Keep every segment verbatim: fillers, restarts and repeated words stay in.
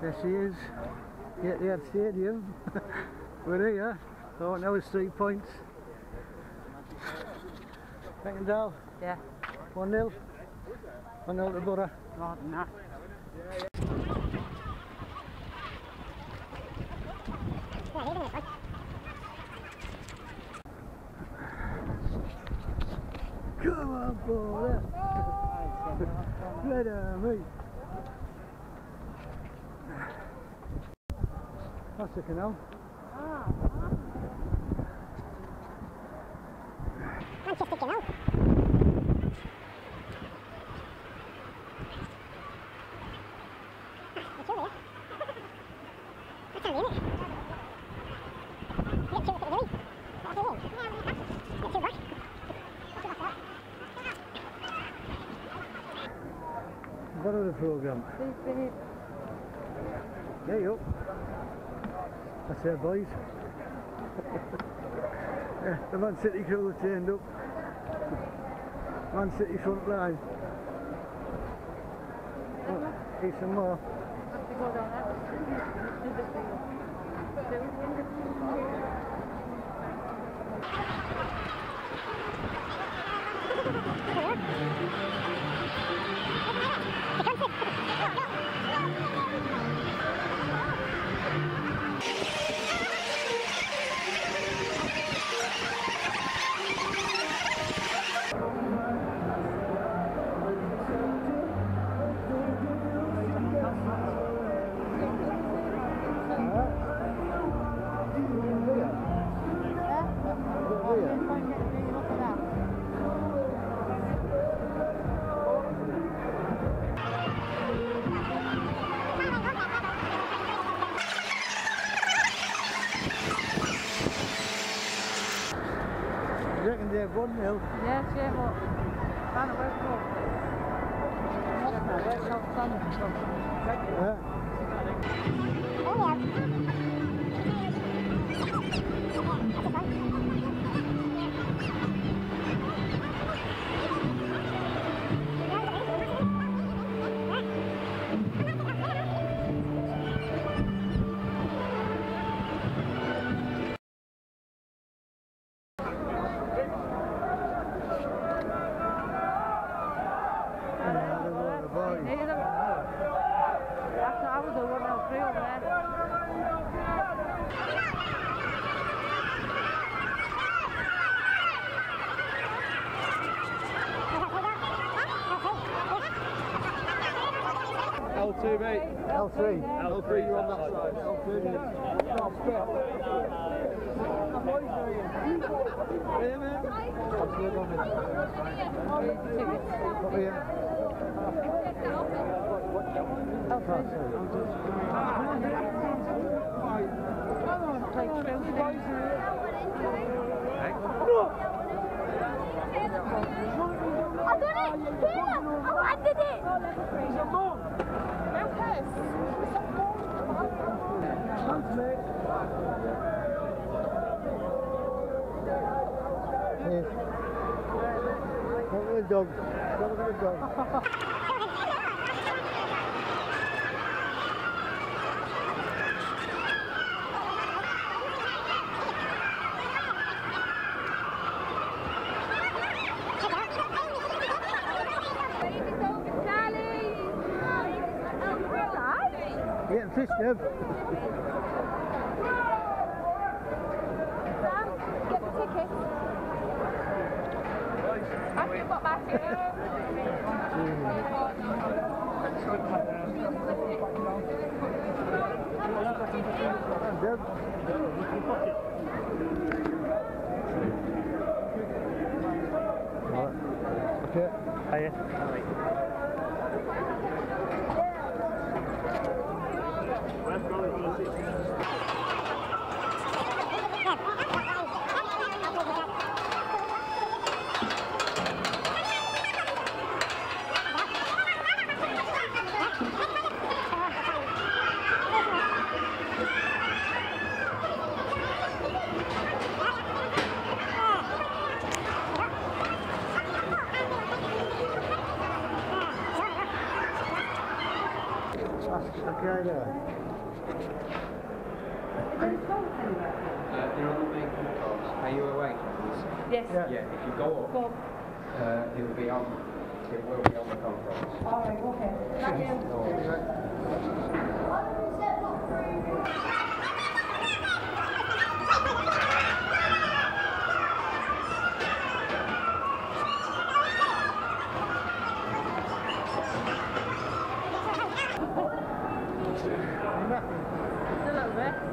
There she is, at the Etihad Stadium. We're here, so now it's three points. Beckendale? Yeah. one nil. one nil to Borough. More than that. Come on, Borough! Red Army! That's the canal. Manchester Canal. It's over there. That's handy, isn't it? You get two at the very. What's the name? You get two back. What's it like What are the programme? Yeah, you. That's it, boys. Yeah, the Man City crew have turned up. Man City front line. Oh, here's some more. You reckon they're one nil? Yes, yeah, but kind of went wrong. That's not fun. Yeah. Oh, yeah. After I was the one L three over there. L two, mate. L three. L three, you're on that side. L three. Yeah, man. Up here. I've done it! Here! I did it! Thanks, mate. Yes. Come with the dog. Come with the dog. You getting fish, Deb? Sam, get the ticket. I've got back here. Deb? Okay. Hiya. Okay, there. Yes. Yeah. Yeah, if you go up, Go. uh, it'll be on, it will be on the controls. All right, okay. Thank you. Just a little bit.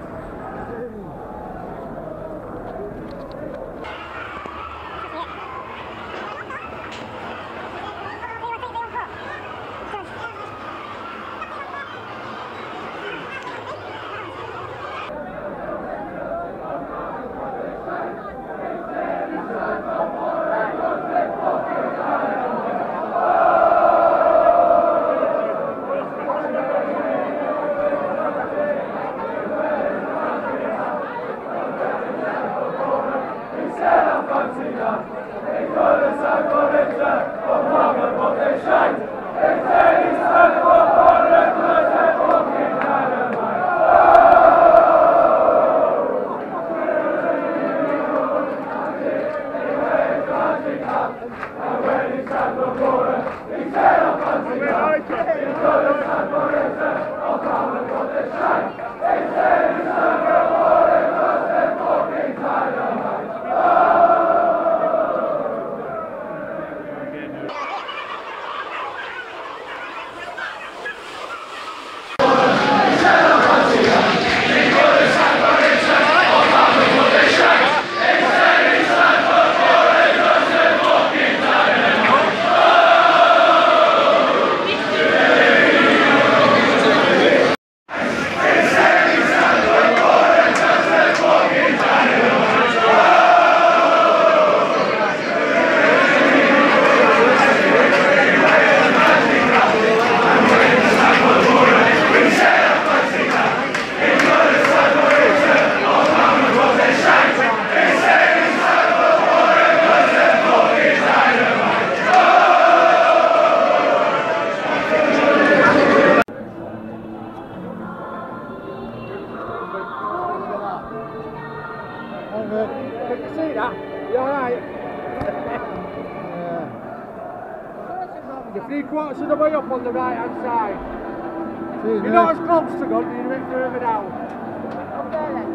Can you see that? You alright? Yeah. You're three quarters of the way up on the right hand side. Cheers, You're not mate. as close to God, but you're a bit further down. Okay then.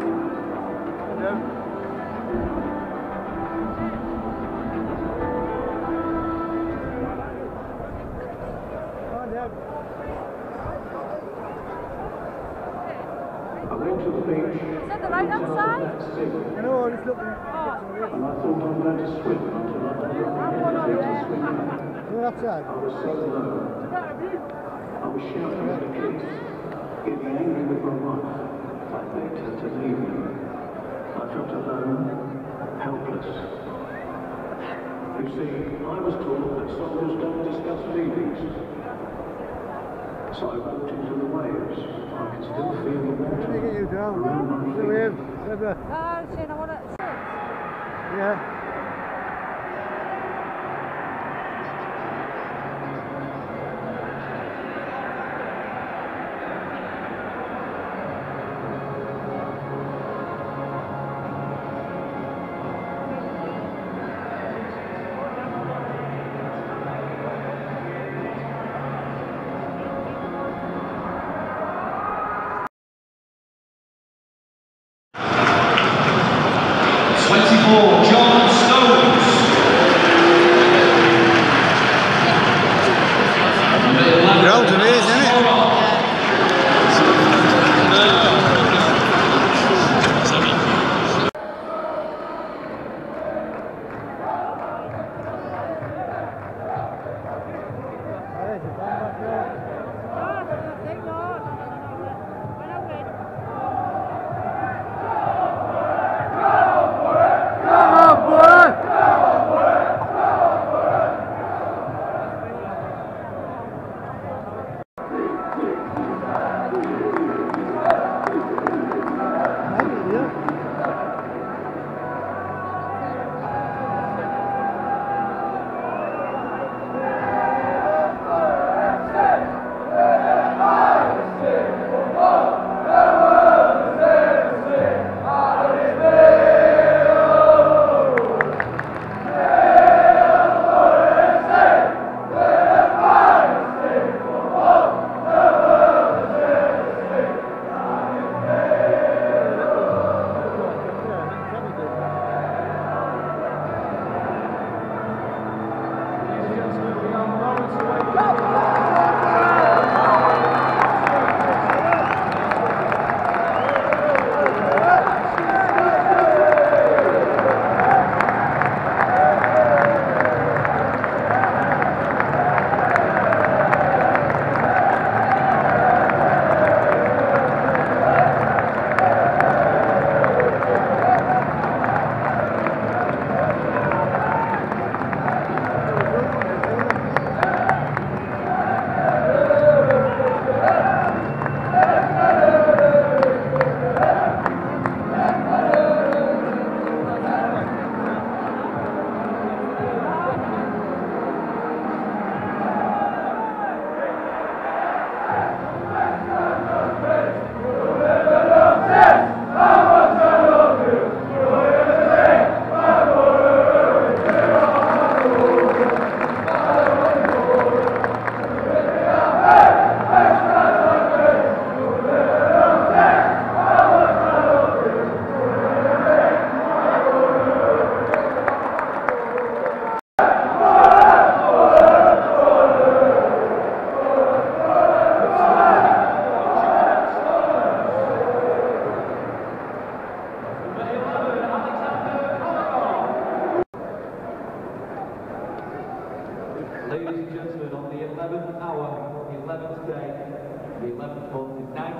I went to the beach. Is that the right hand side? You know, just looking. And I thought I would learn to swim until I learned I'm to there. swim. You're upside. I was so low. I was shouting at the kids, getting angry with my wife. I begged her to leave me. I felt alone, helpless. You see, I was taught that soldiers don't discuss feelings. So I walked into the waves. I could still feel the Let me water. get you down. The wave. River. Ah, Shane, I want to sit. Yeah. twenty-four, John Stones. Ground to me, isn't it?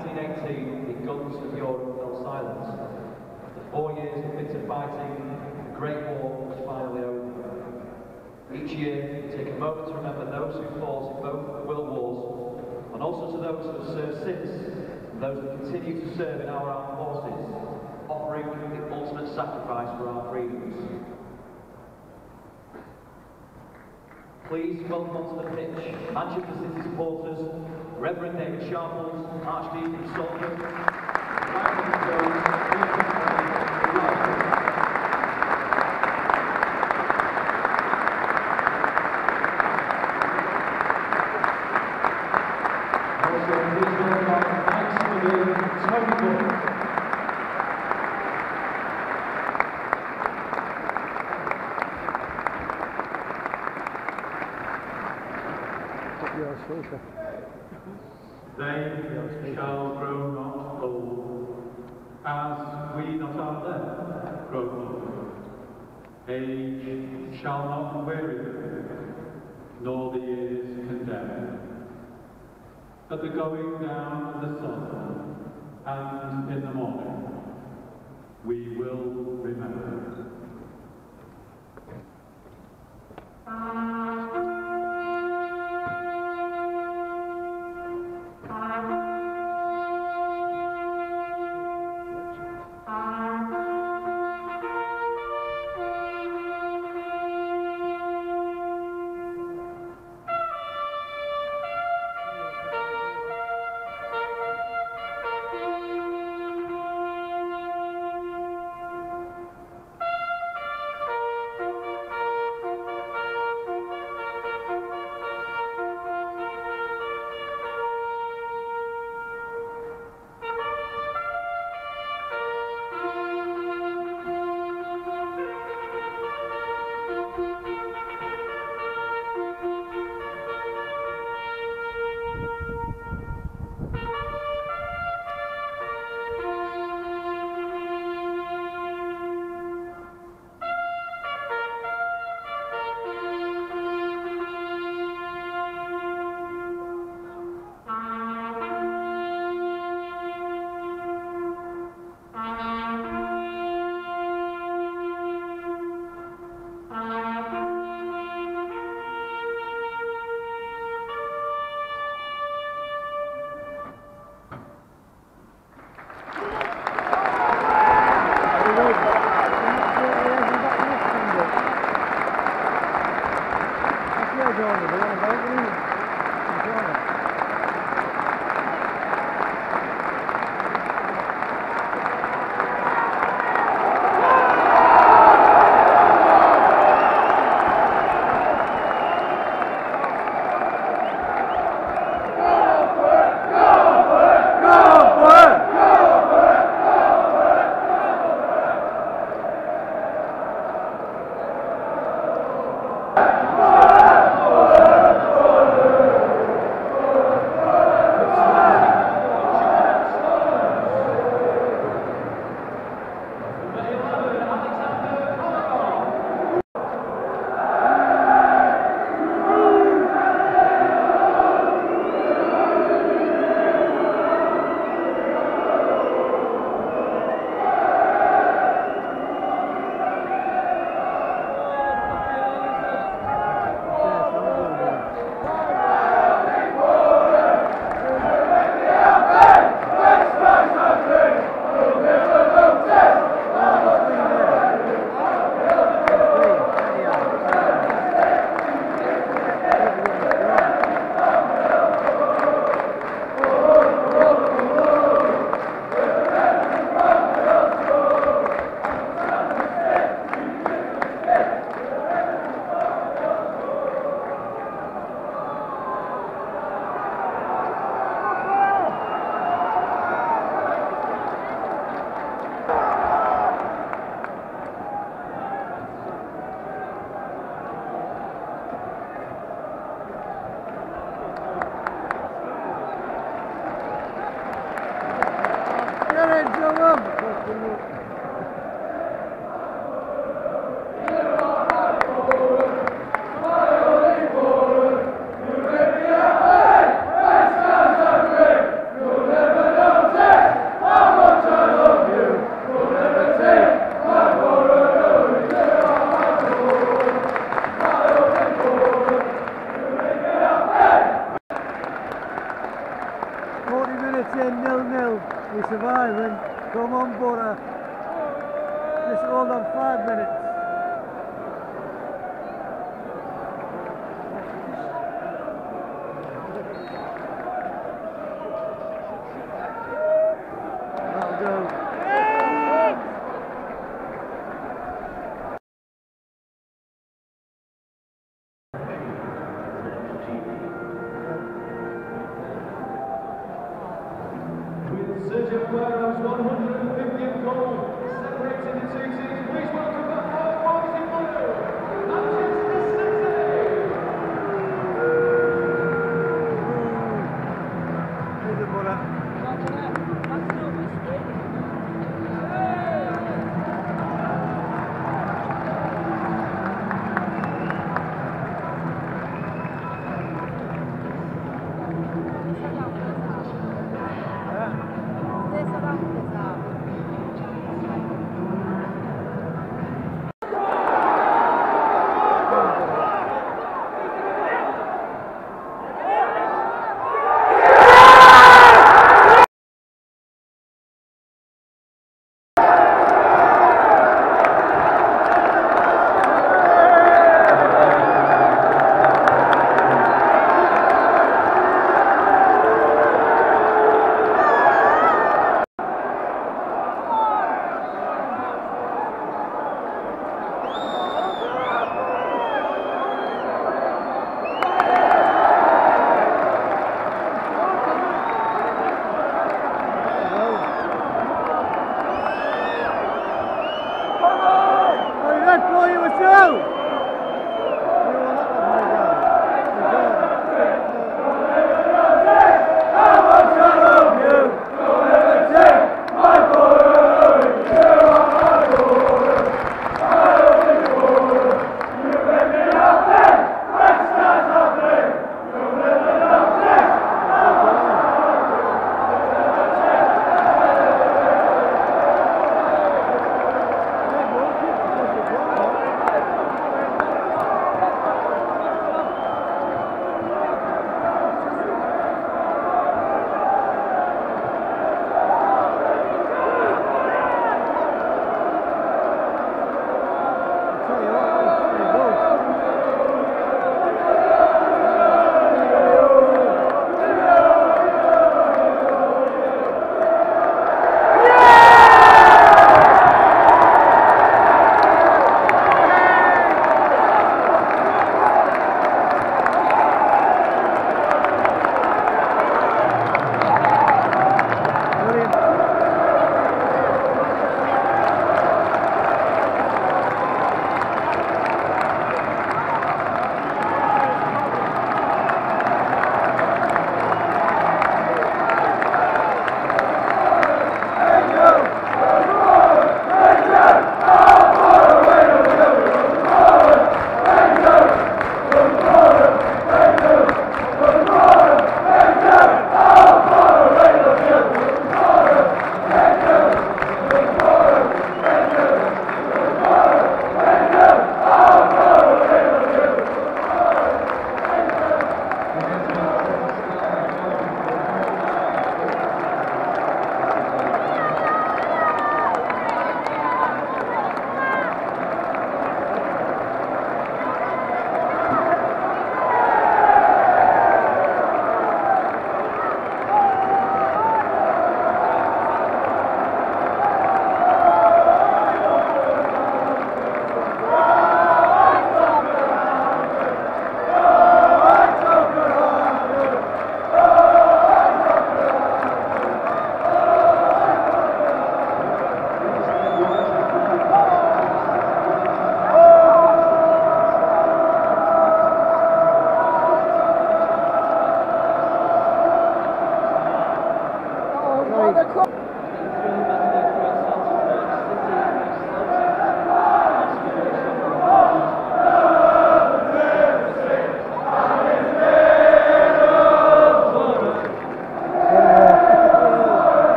nineteen eighteen, the guns of Europe fell silent. After four years of bitter fighting, the Great War was finally over. Each year, we take a moment to remember those who fought in both World Wars, and also to those who have served since, and those who continue to serve in our armed forces, offering the ultimate sacrifice for our freedoms. Please welcome onto the pitch Manchester City supporters, Reverend David Sharples, Archdeacon Salford, Michael Jones, also please welcome Mike Somerville and Tony Bull. They shall grow not old, as we that are left grow old. Age shall not weary them, nor the years condemn. At the going down of the sun, and in the morning, we will remember. on five minutes. That'll go. Sergio Aguero's one hundred fiftieth goal separates into two teams. Please welcome the four boys in blue, Manchester City! Here's the ball up.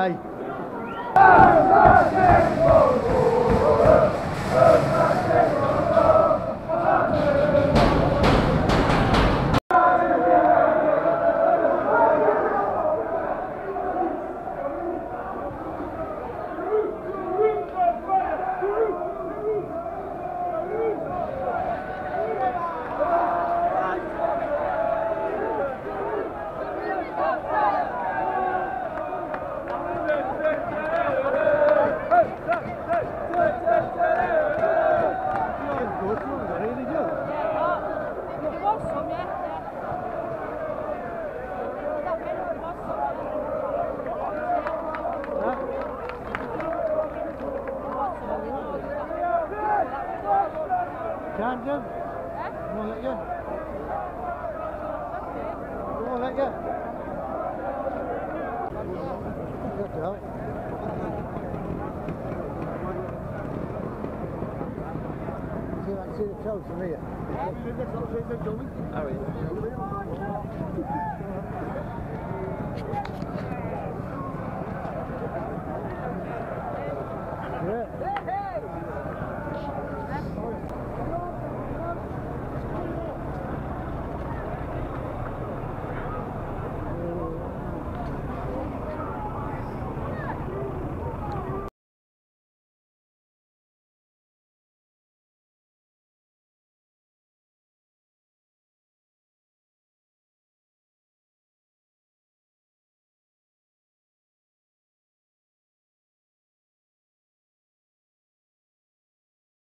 day. Can't you? Won't let you. Won't let you. That's all right. See if I can see the toes from here. Oh, yeah.